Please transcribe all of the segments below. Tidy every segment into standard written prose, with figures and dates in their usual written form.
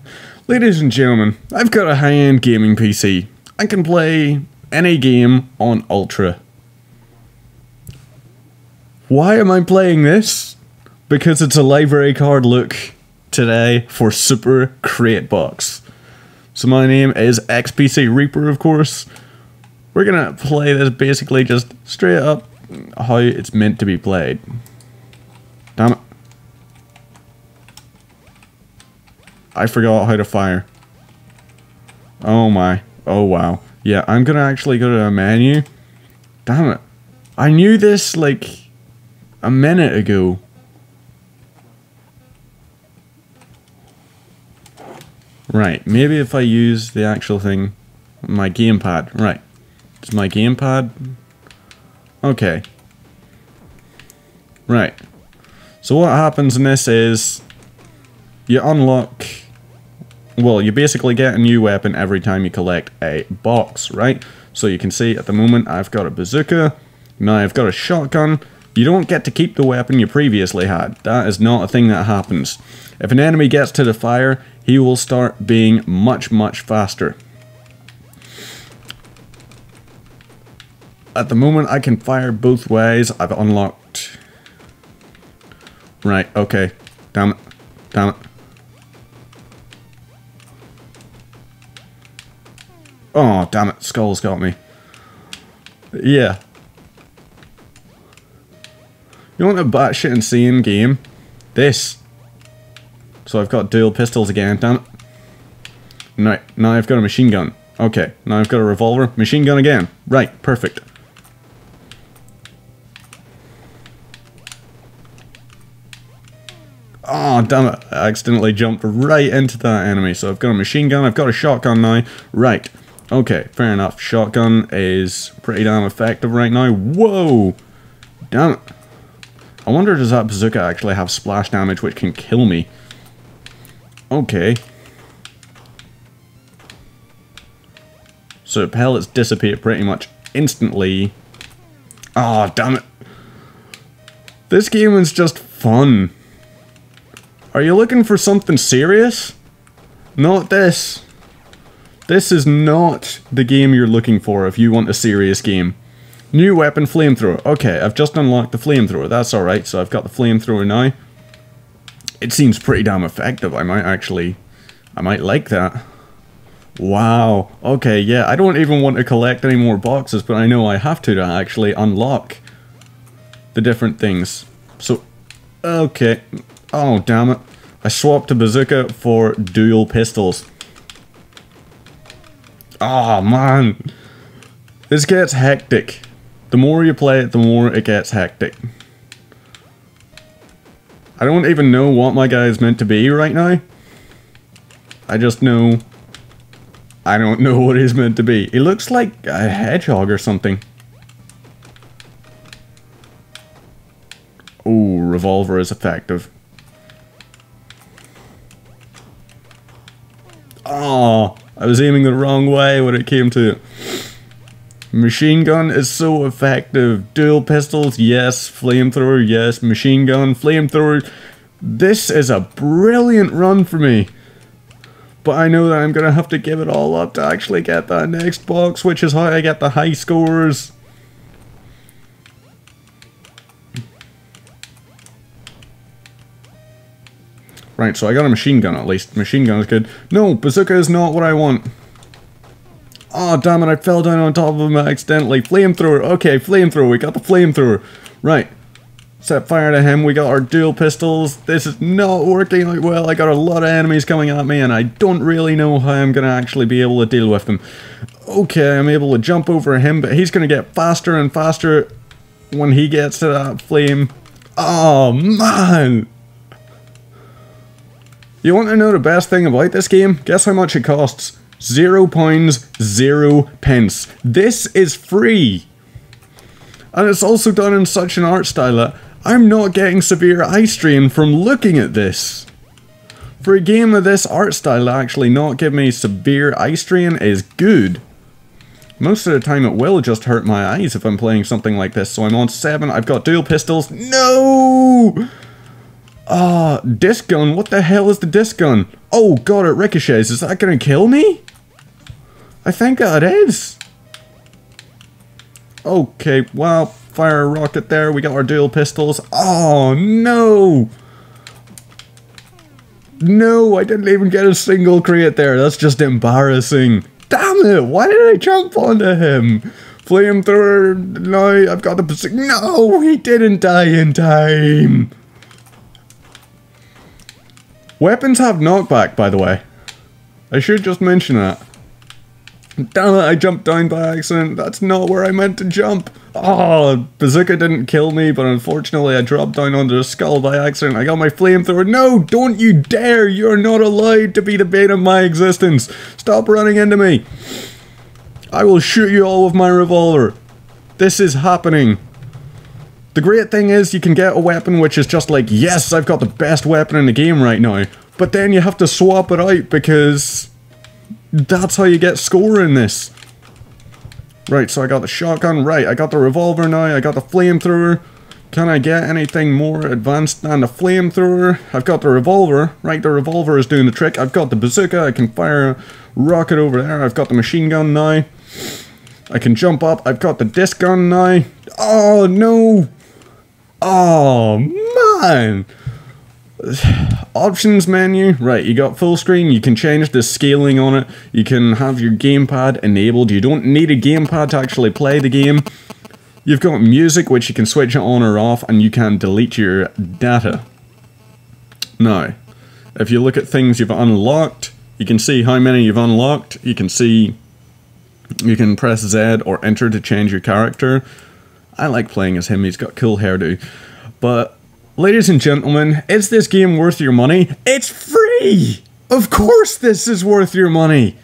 Ladies and gentlemen, I've got a high-end gaming PC. I can play any game on Ultra. Why am I playing this? Because it's a library card look today for Super Crate Box. So my name is XPC Reaper, of course. We're gonna play this basically just straight up how it's meant to be played. Damn it. I forgot how to fire. Oh my. Oh wow. Yeah, I'm gonna actually go to a menu. Damn it. I knew this like a minute ago. Right, maybe if I use the actual thing, my gamepad. Right. It's my gamepad. Okay. Right. So what happens in this is you unlock, well, you basically get a new weapon every time you collect a box, right? So you can see at the moment I've got a bazooka, now I've got a shotgun. You don't get to keep the weapon you previously had. That is not a thing that happens. If an enemy gets to the fire, he will start being much, much faster. At the moment I can fire both ways. I've unlocked... Right, okay. Damn it. Damn it. Oh, damn it. Skull's got me. Yeah. You want a batshit insane game? This. So I've got dual pistols again, damn it. Right, now I've got a machine gun. Okay, now I've got a revolver. Machine gun again. Right, perfect. Oh, damn it. I accidentally jumped right into that enemy. So I've got a machine gun, I've got a shotgun now. Right. Okay, fair enough. Shotgun is pretty damn effective right now. Whoa! Damn it. I wonder, does that bazooka actually have splash damage which can kill me? Okay. So pellets dissipate pretty much instantly. Oh, damn it. This game is just fun. Are you looking for something serious? Not this. This is not the game you're looking for if you want a serious game. New weapon, flamethrower. Okay, I've just unlocked the flamethrower. That's alright, so I've got the flamethrower now. It seems pretty damn effective. I might like that. Wow. Okay, yeah, I don't even want to collect any more boxes, but I know I have to actually unlock the different things. So, okay. Oh, damn it. I swapped a bazooka for dual pistols. Oh, man. This gets hectic. The more you play it, the more it gets hectic. I don't even know what my guy is meant to be right now. I just know... I don't know what he's meant to be. He looks like a hedgehog or something. Oh, revolver is effective. Oh, I was aiming the wrong way when it came to it. Machine gun is so effective. Dual pistols, yes. Flamethrower, yes. Machine gun, flamethrower. This is a brilliant run for me. But I know that I'm going to have to give it all up to actually get that next box, which is how I get the high scores. Right, so I got a machine gun at least. Machine gun is good. No, bazooka is not what I want. Oh, damn it, I fell down on top of him accidentally. Flamethrower, okay, flamethrower, we got the flamethrower. Right, set fire to him, we got our dual pistols. This is not working out well, I got a lot of enemies coming at me and I don't really know how I'm gonna actually be able to deal with them. Okay, I'm able to jump over him, but he's gonna get faster and faster when he gets to that flame. Oh, man! You want to know the best thing about this game? Guess how much it costs? £0, 0 pence. This is free! And it's also done in such an art style that I'm not getting severe eye strain from looking at this. For a game of this art style to actually not give me severe eye strain is good. Most of the time it will just hurt my eyes if I'm playing something like this. So I'm on 7, I've got dual pistols. No! Ah, disc gun? What the hell is the disc gun? Oh god, it ricochets. Is that gonna kill me? I think that is. Okay, well, fire a rocket there. We got our dual pistols. Oh no! No, I didn't even get a single crate there. That's just embarrassing. Damn it! Why did I jump onto him? Flamethrower. No, I've got the position. No, he didn't die in time. Weapons have knockback, by the way. I should just mention that. Damn it, I jumped down by accident. That's not where I meant to jump. Oh, bazooka didn't kill me, but unfortunately I dropped down onto the skull by accident. I got my flamethrower. No, don't you dare! You're not allowed to be the bane of my existence. Stop running into me. I will shoot you all with my revolver. This is happening. The great thing is you can get a weapon which is just like, yes, I've got the best weapon in the game right now. But then you have to swap it out because that's how you get score in this. Right, so I got the shotgun. Right, I got the revolver now. I got the flamethrower. Can I get anything more advanced than the flamethrower? I've got the revolver. Right, the revolver is doing the trick. I've got the bazooka. I can fire a rocket over there. I've got the machine gun now. I can jump up. I've got the disc gun now. Oh, no. Oh, man. Options menu. Right, you got full screen. You can change the scaling on it. You can have your gamepad enabled. You don't need a gamepad to actually play the game. You've got music, which you can switch it on or off, and you can delete your data. Now, if you look at things you've unlocked, you can see how many you've unlocked. You can see, you can press Z or enter to change your character. I like playing as him, he's got cool hairdo. But, ladies and gentlemen, is this game worth your money? It's free! Of course this is worth your money!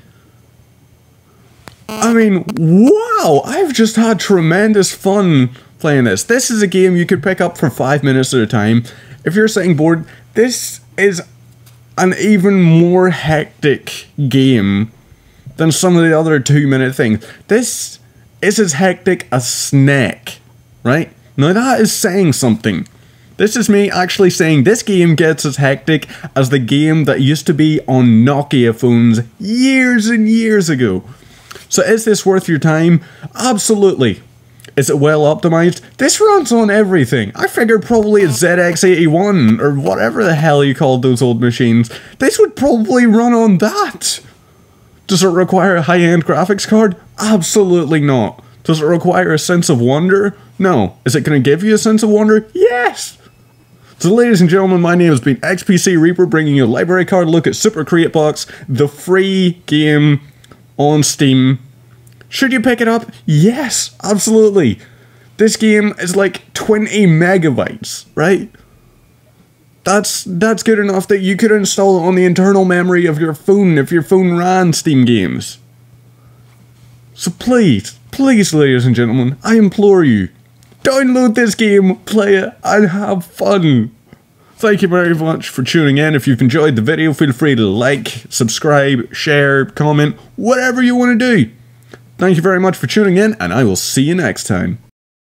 I mean, wow! I've just had tremendous fun playing this. This is a game you could pick up for 5 minutes at a time. If you're sitting bored, this is an even more hectic game than some of the other 2-minute things. This is as hectic as Snake, right? Now that is saying something. This is me actually saying this game gets as hectic as the game that used to be on Nokia phones years and years ago. So is this worth your time? Absolutely. Is it well optimized? This runs on everything. I figured probably a ZX81 or whatever the hell you called those old machines. This would probably run on that. Does it require a high-end graphics card? Absolutely not. Does it require a sense of wonder? No. Is it going to give you a sense of wonder? Yes! So ladies and gentlemen, my name has been XPC Reaper, bringing you a library card look at Super Crate Box, the free game on Steam. Should you pick it up? Yes, absolutely. This game is like 20 megabytes, right? That's good enough that you could install it on the internal memory of your phone if your phone ran Steam games. So please, please, ladies and gentlemen, I implore you, download this game, play it, and have fun. Thank you very much for tuning in. If you've enjoyed the video, feel free to like, subscribe, share, comment, whatever you want to do. Thank you very much for tuning in, and I will see you next time.